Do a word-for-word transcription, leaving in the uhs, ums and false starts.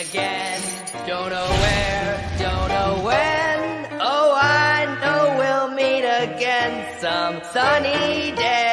again. Don't know where, don't know when. Oh, I know we'll meet again some sunny day.